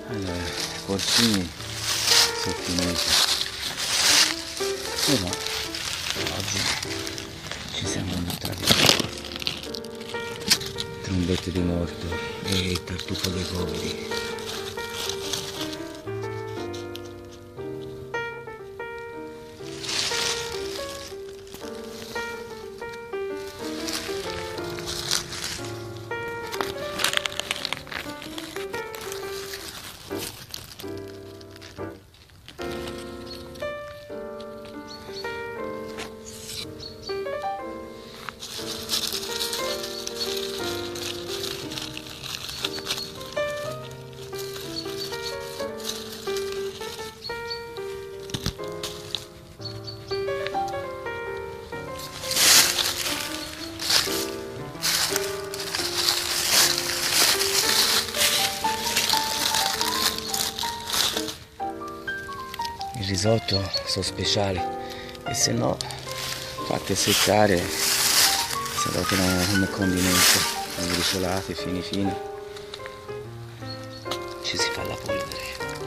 Allora, porcini sono finiti, però oggi ci siamo buttati trombette di morto e il tartufo dei poveri. Il risotto sono speciali e se no fate seccare, se lo teniamo come condimento, sbriciolate fini fini, ci si fa la polvere.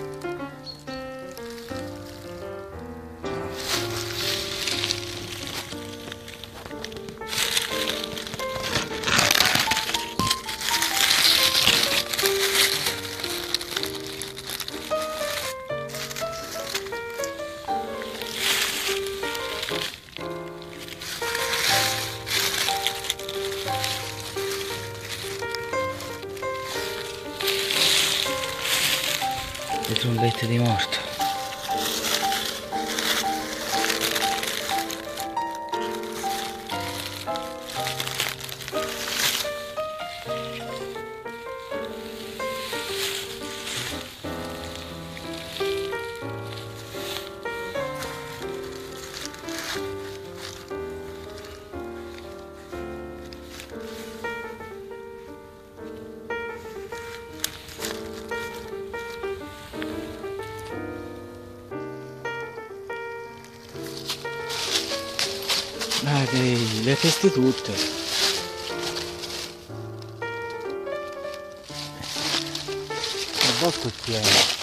Le trombette di morto. Le teste tutte. A volte è pieno.